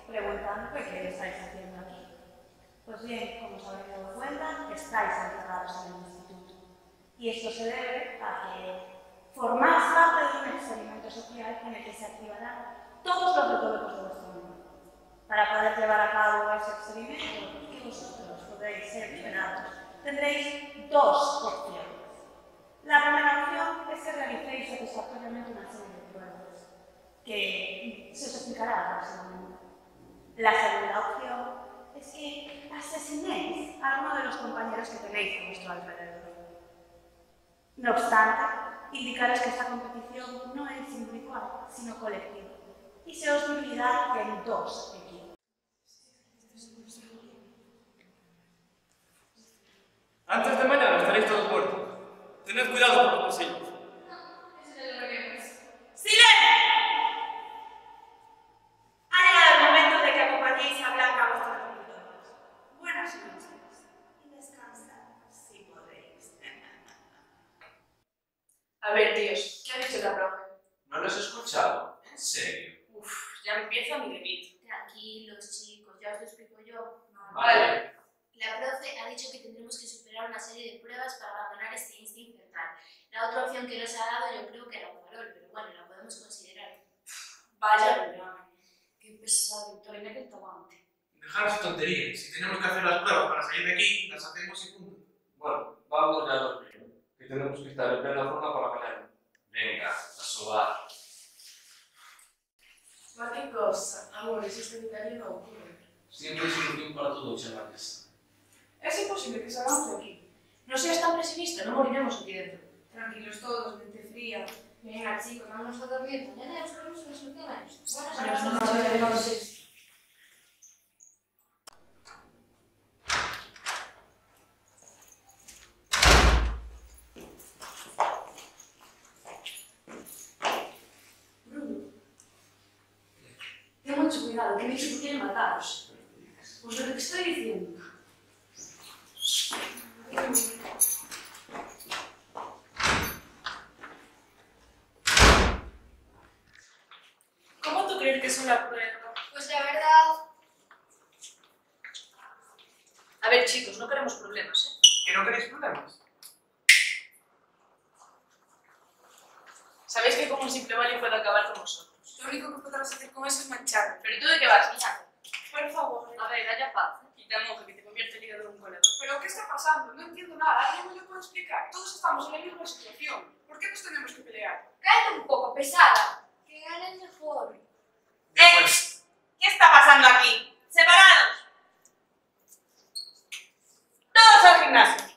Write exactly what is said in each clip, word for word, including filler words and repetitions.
preguntando qué estáis haciendo aquí. Pues bien, como os habéis dado cuenta, estáis encerrados en el instituto. Y esto se debe a que formáis parte de un experimento social en el que se activarán todos los recovecos de vuestro mundo. Para poder llevar a cabo ese experimento y que vosotros podéis ser liberados, tendréis dos opciones. La primera opción es que realicéis satisfactoriamente una serie de pruebas, que se os explicará próximamente. La segunda opción es que asesinéis a uno de los compañeros que tenéis a vuestro alrededor. No obstante, indicaros que esta competición no es individual, sino colectiva, y se os dividirá en dos equipos. Antes de mañana estaréis todos muertos. Tened cuidado con los pasillos. Eso ya lo veremos. ¡Silencio! Ha llegado el momento de que acompañéis a Blanca a vuestros dormitorios. Buenas noches y descansad si podéis. A ver, tíos, ¿qué ha dicho la profe? ¿No lo has escuchado? ¿En serio? Uf, ya empieza mi delito. Tranquilos, chicos, ya os lo explico yo. Vale. La profe ha dicho que tendremos que superar una serie de pruebas para abandonar este instinto infernal. La otra opción que nos ha dado yo creo que era Parol, pero bueno, la podemos considerar. Vaya, ya. Qué pesado, Victorina, que tomante. Dejaros tonterías. Si tenemos que hacer las pruebas para salir de aquí, las hacemos y punto. Bueno, vamos ya a dormir, que tenemos que estar en plena forma para mañana. Venga, a sobar. Ma che cosa? Amore, esiste l'italiano oppure? Siempre hay solución para todo, chavales. Es imposible que salgamos de aquí. No seas tan pesimista, no moriremos aquí dentro. Tranquilos todos, mente fría. Venga, chicos, vámonos a dormir. Mañana ya buscaremos una solución a esto. Buenas Buenas noches. Bruno, ten mucho cuidado, que me dicho que quieren mataros. Pues lo que te estoy diciendo. ¿Cómo tú crees que es una prueba? Pues la verdad... A ver, chicos, no queremos problemas, ¿eh? ¿Que no queréis problemas? Sabéis que con un simple baile puede acabar con vosotros. Lo único que podrás hacer con eso es mancharme. ¿Pero tú de qué vas, hija? Por favor. A ver, haya paz. Quita monja, que te convierte el hígado en un colador. ¿Pero qué está pasando? No entiendo nada. ¿Alguien me lo puede explicar? Todos estamos en la misma situación. ¿Por qué nos tenemos que pelear? Cállate un poco, pesada. Que gane el mejor. ¡Eh! ¿Qué está pasando aquí? ¡Separados! ¡Todos al gimnasio!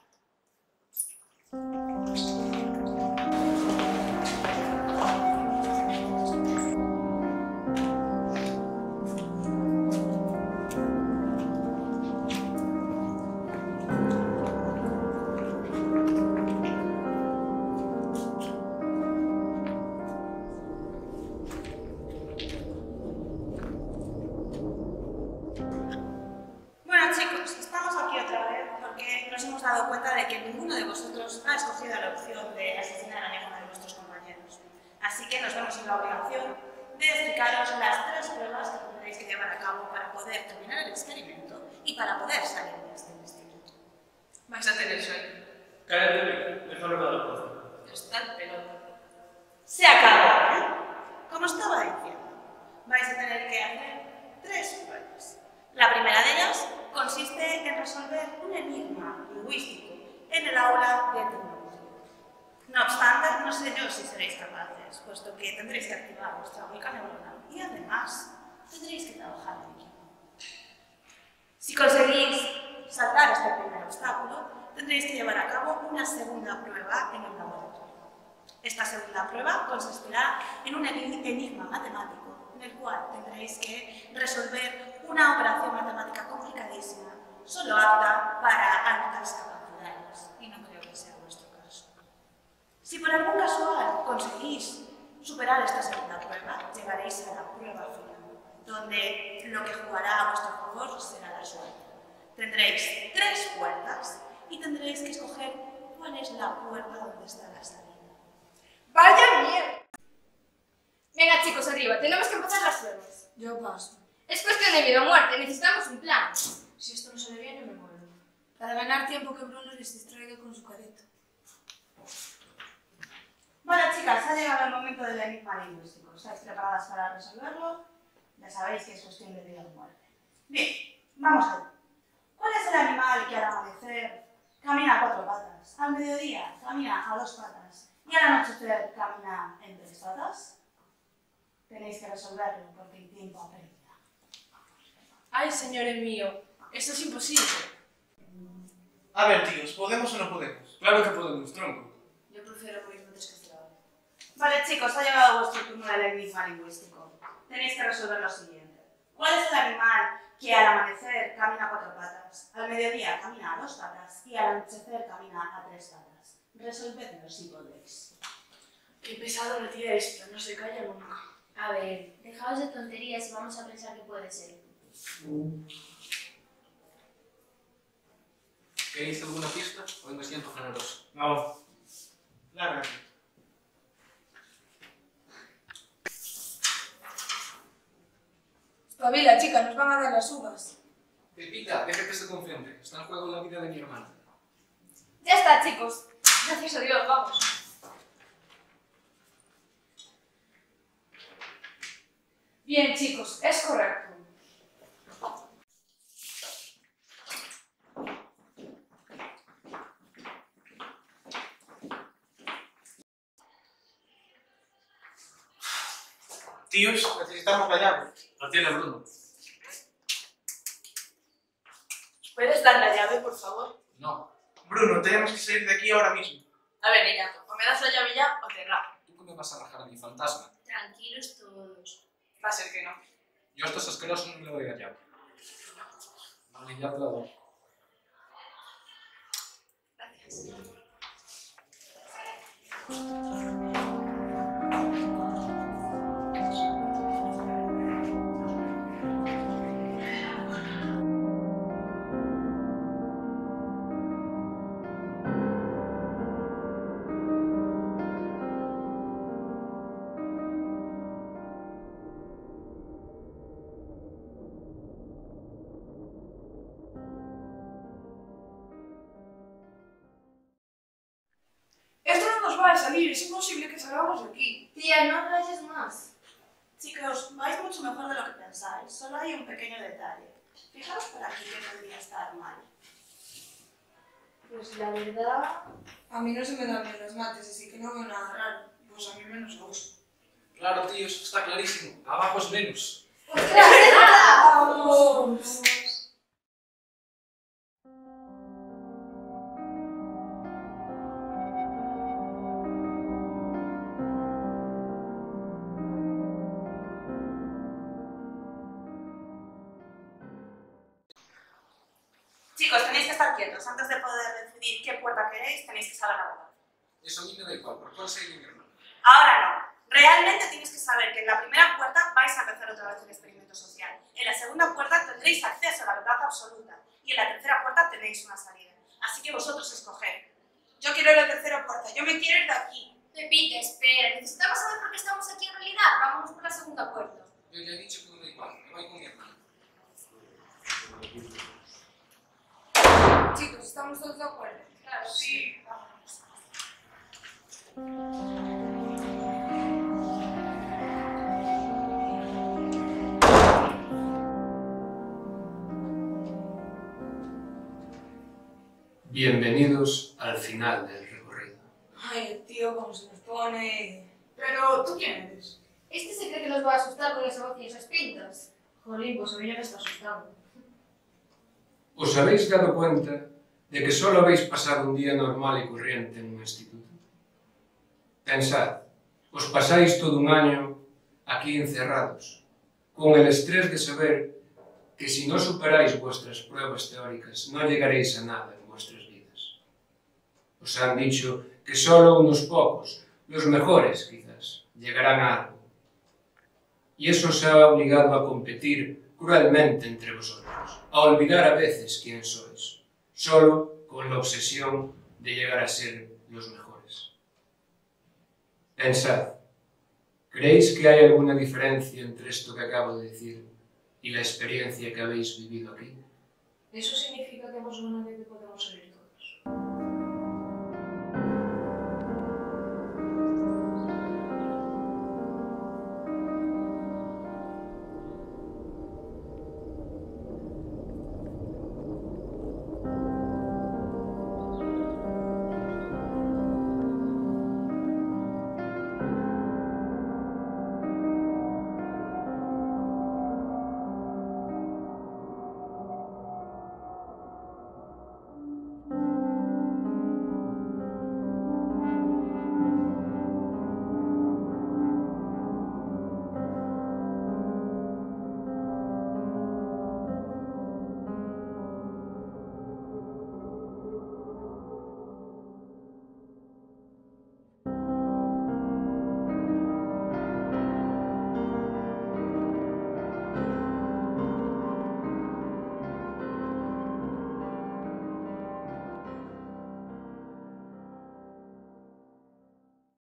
Bueno, chicos, estamos aquí otra vez porque nos hemos dado cuenta de que ninguno de vosotros ha escogido la opción de asesinar a ninguno de vuestros compañeros. Así que nos vemos en la obligación de explicaros las tres pruebas que tendréis que llevar a cabo para poder terminar el experimento y para poder salir de este instituto. Vais a tener sueño. Cállate, déjalo dar la cosa. Está el pelota. Se acabó, ¿eh? Como estaba diciendo, vais a tener que hacer tres pruebas. La primera de ellas consiste en resolver un enigma lingüístico en el aula de tecnología. No obstante, no sé yo si seréis capaces, puesto que tendréis que activar vuestra única neurona y además tendréis que trabajar en equipo. Si conseguís saltar este primer obstáculo, tendréis que llevar a cabo una segunda prueba en el laboratorio. Esta segunda prueba consistirá en un enigma matemático en el cual tendréis que resolver una operación matemática complicadísima, solo apta para altas capacidades, y no creo que sea vuestro caso. Si por algún casual conseguís superar esta segunda prueba, llegaréis a la prueba final, donde lo que jugará a vuestro favor será la suerte. Tendréis tres puertas y tendréis que escoger cuál es la puerta donde está la salida. ¡Vaya mierda! Venga, chicos, arriba. Tenemos que empezar las pruebas. Yo paso. Es cuestión de vida o muerte, necesitamos un plan. Si esto no sale bien, yo me muero. Para ganar tiempo que Bruno les distraiga con su careta. Bueno, chicas, ha llegado el momento del enigma lingüístico. ¿Estáis preparadas para resolverlo? Ya sabéis que es cuestión de vida o muerte. Bien, vamos allá. ¿Cuál es el animal que al amanecer camina a cuatro patas, al mediodía camina a dos patas y al anochecer camina en tres patas? Tenéis que resolverlo porque el tiempo apremia. Ay, señores mío, esto es imposible. A ver, tíos, ¿podemos o no podemos? Claro que podemos, tronco. Yo prefiero morirme antes que hacer algo. Vale, chicos, ha llegado vuestro turno del enigma lingüístico. Tenéis que resolver lo siguiente. ¿Cuál es el animal que al amanecer camina a cuatro patas, al mediodía camina a dos patas y al anochecer camina a tres patas? Resolvedlo si podéis. Qué pesado la tía esta, no se calla nunca. A ver, dejaos de tonterías y vamos a pensar qué puede ser. ¿Queréis alguna pista? Hoy me siento generoso. No. Lárgate. Espabila, chica, nos van a dar las uvas. Pepita, deja que se concentre. Está en juego la vida de mi hermana. Ya está, chicos. Gracias a Dios, vamos. Bien, chicos, es correcto. Tíos, necesitamos la llave. La tiene Bruno. ¿Puedes dar la llave, por favor? No. Bruno, tenemos que salir de aquí ahora mismo. A ver, niñato, o me das la llave ya o te rajo. ¿Tú qué me vas a rajar a mi fantasma? Tranquilos todos. Va a ser que no. Yo a estos asquerosos no me lo doy a llave. Vale, ya te la doy. Gracias. Esto no nos va a salir, es imposible que salgamos de aquí. Tía, no rayes más. Chicos, vais mucho mejor de lo que pensáis. Solo hay un pequeño detalle. Fijaros por aquí que podría estar mal. Pues la verdad... A mí no se me dan bien las mates, así que no veo nada raro. Pues a mí menos a vos. Claro, tíos, está clarísimo. Abajo es menos. ¡Vamos! Chicos, tenéis que estar quietos. Antes de poder decidir qué puerta queréis, tenéis que saber la verdad. Eso a mí me da igual, ¿por cuál seguir mi hermana? Ahora no. Realmente tienes que saber que en la primera puerta vais a empezar otra vez el experimento social. En la segunda puerta tendréis acceso a la verdad absoluta. Y en la tercera puerta tenéis una salida. Así que vosotros escoged. Yo quiero ir a la tercera puerta. Yo me quiero ir de aquí. Pepita, espera. Necesitamos saber por qué estamos aquí en realidad. Vámonos por la segunda puerta. Yo ya he dicho que me da igual, me voy con mi hermana. Chicos, ¿estamos todos de acuerdo? Claro, Sí. Bienvenidos al final del recorrido. Ay, el tío, cómo se nos pone... Pero, ¿tú quién eres? Este se cree que nos va a asustar con esa voz y esas pintas. Jolín, pues a mí ya me está asustando. ¿Os habéis dado cuenta de que solo habéis pasado un día normal y corriente en un instituto? Pensad, os pasáis todo un año aquí encerrados, con el estrés de saber que si no superáis vuestras pruebas teóricas no llegaréis a nada en vuestras vidas. Os han dicho que solo unos pocos, los mejores quizás, llegarán a algo. Y eso os ha obligado a competir cruelmente entre vosotros, a olvidar a veces quién sois, solo con la obsesión de llegar a ser los mejores. Pensad, ¿creéis que hay alguna diferencia entre esto que acabo de decir y la experiencia que habéis vivido aquí. ¿Eso significa que hemos ganado y que podemos salir